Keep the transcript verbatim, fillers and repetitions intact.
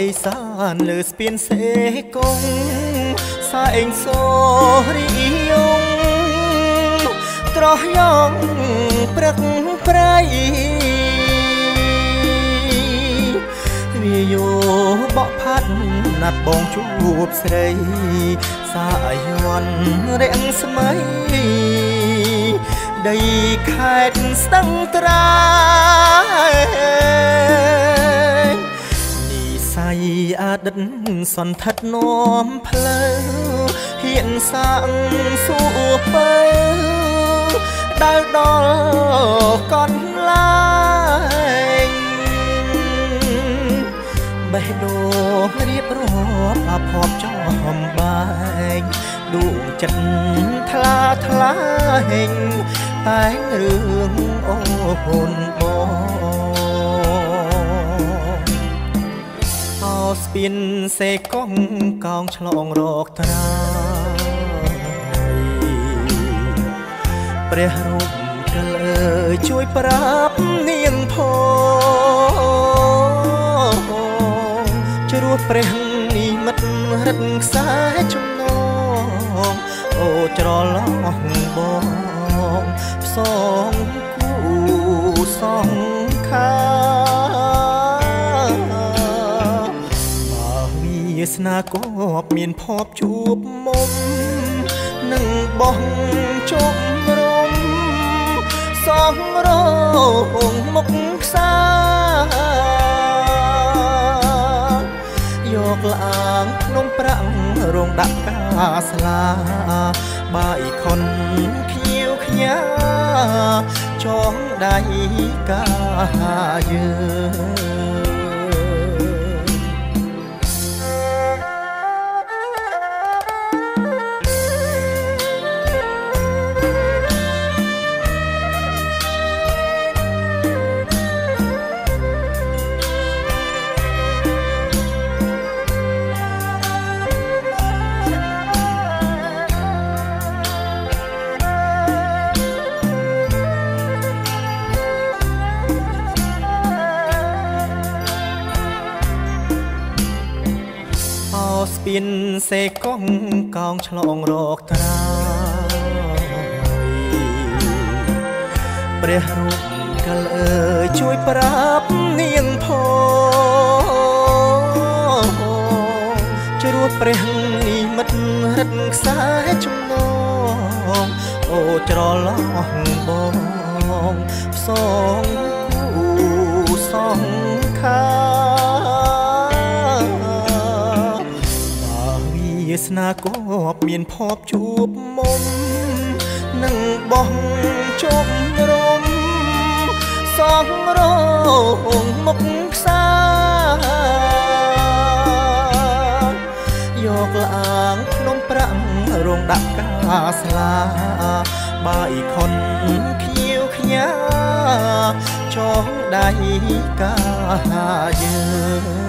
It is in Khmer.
san lư spin sẽ công sa anh so ri yong tro yong prak prai vì yo bỏ phát nạt bong chuột sấy sa yon rẽng smay đầy khát sang trai nì say a đất son thật nôm phơi hiện sang sụp bơ đau đo con lai bê đồ riệp rộp a phọp cho hòm bài đủ chân thla thla hình tán rương ô hồn bò ao spin xe con con chlong rọc traiព្រះរូបកលអើយជួយប្រាប់នាងផងជ្រោះព្រះនិមិត្តរឹកខ្សែចំណងអូច្រឡំបងផ្សងគូសងខាមកវាសនាគប់មានភពជួបមុំនឹងបោះជុំរំសងរងមុខផ្សាយកឡាងក្នុងប្រាំងរងដាក់កាស្លាបាយខុនខៀវខ្ញាចងដៃកាយើងស្ពានសេកងកោងឆ្លងរកត្រាយព្រះរូបកលអើយជួយប្រាប់នាងផងជ្រោះព្រះនិមិត្តរឹកខ្សែចំណងអូច្រឡំបងផ្សងគូសងខាវាសនាគប់មានភពជួបមុំនឹងបោះជុំរំសងរងមុខផ្សាយកឡាងក្នុងប្រាំងរងដាក់កាស្លាបាយខុនខៀវខ្ញាចងដៃកាយើង